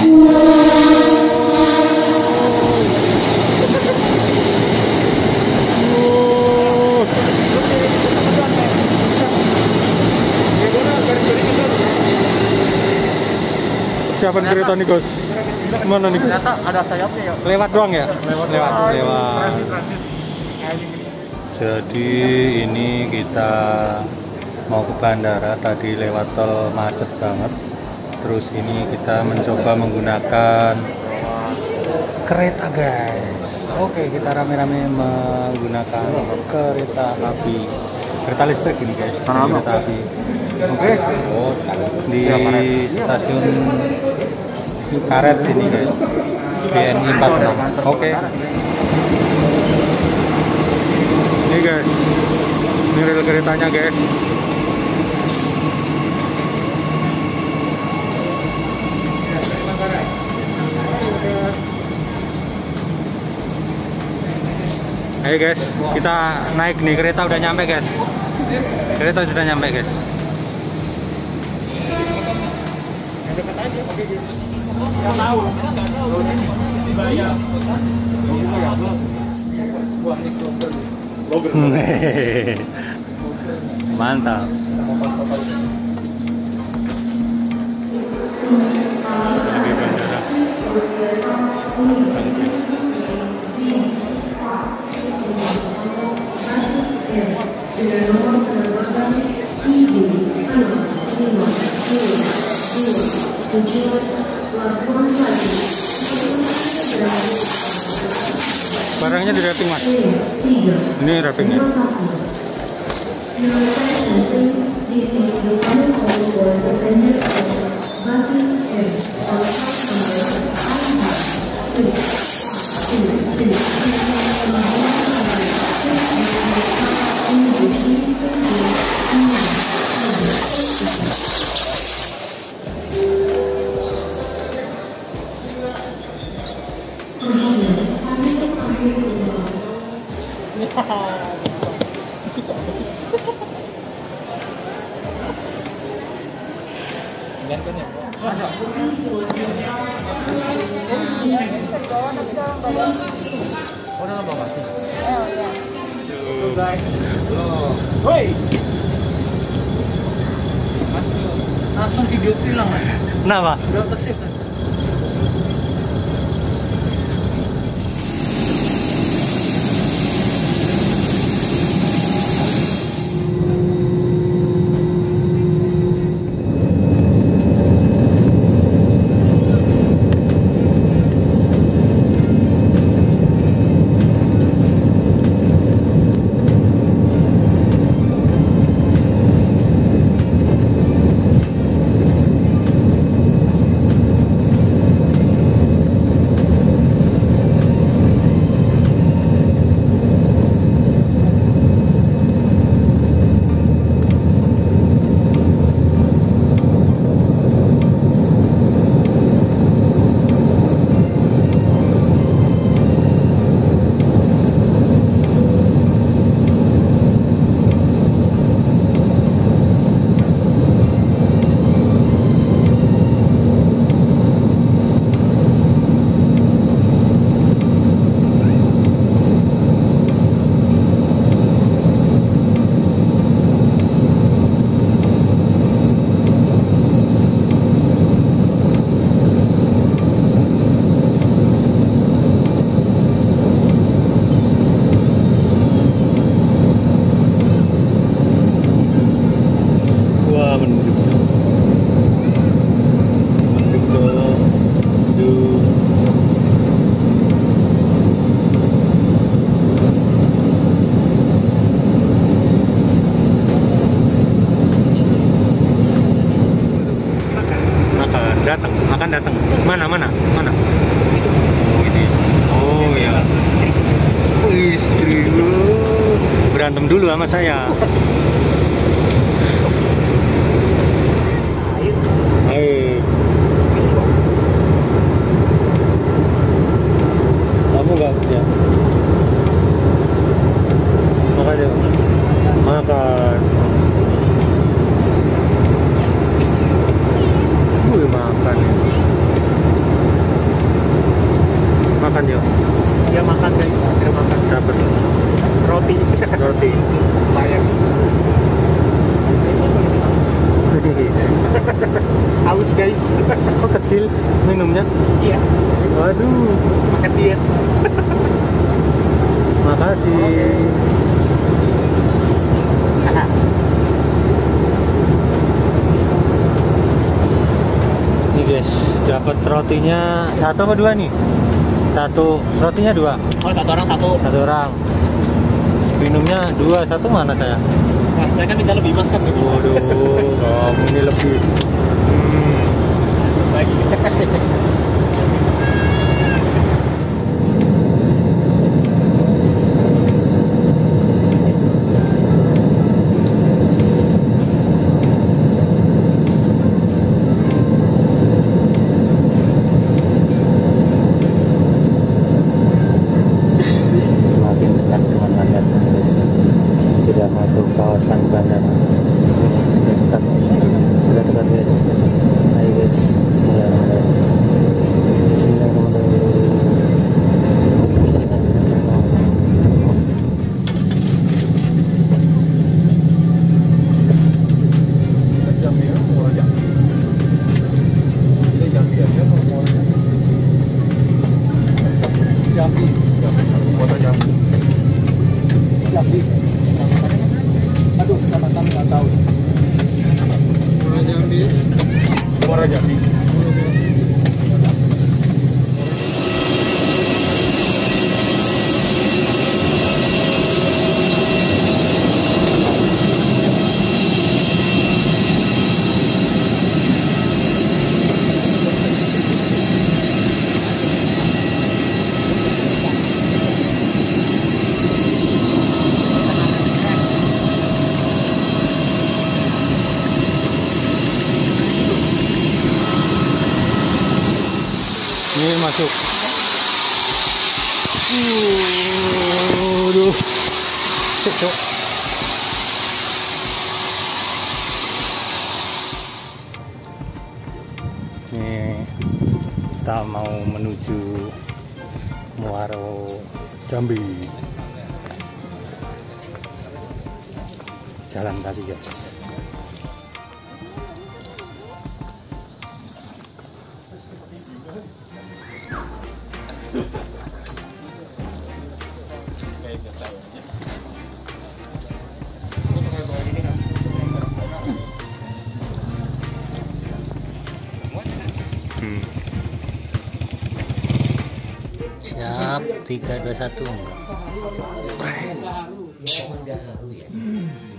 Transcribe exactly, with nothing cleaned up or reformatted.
Siapa kereta nih, Gus? Mana nih, Gus? Ternyata ada sayapnya ya. Lewat doang ya? Lewat. Lewat. Oh, Lewat. transit, transit. Jadi ini kita mau ke bandara, tadi lewat tol macet banget. Terus ini kita mencoba menggunakan kereta, guys. Oke, kita rame-rame menggunakan kereta api. Kereta listrik ini, guys. Kereta api. Oke. Oh, di stasiun Karet ini, guys. B N I empat puluh enam. Oke. Ini, guys. Ini rel keretanya, guys. Ayo, guys, kita naik nih, kereta udah nyampe, guys. Kereta sudah nyampe, guys. Mantap. Lagi bandara. Barangnya di wrapping, Mas. Ini wrappingnya. Langsung video tilang, Mas. Kenapa? Berapa sih? Datang, akan datang. Mana, mana, mana? Oh, ini. Oh, ya. Oh, istri lu berantem dulu sama saya. Ayo. Kamu gak ya? Makan ya? Makan. Wih, makan ya. Oh kecil minumnya? Iya. Waduh. Makan diet. Makasih. Nih guys, dapat rotinya satu apa dua nih? Satu, rotinya dua. Oh, satu orang satu. Satu orang. Minumnya dua, satu mana saya? Nah, saya kan minta lebih mas kan. Waduh, kamu ini lebih. Hmm. Langsung lagi. Semakin dekat dengan landasan guys, sudah masuk kawasan bandara, sudah dekat, sudah dekat guys. Ayo guys, Bismillahirrahmanirrahim. Bismillahirrahmanirrahim. Jambi. Kota Jambi. Jambi. Aduh, kecamatan nggak tahu. Muara Jambi. Muara Jambi. Ini masuk. Waduh. Cek. Nih, kita mau menuju Muara Jambi. Jalan kaki guys. Hmm. Siap, tiga dua satu enggak.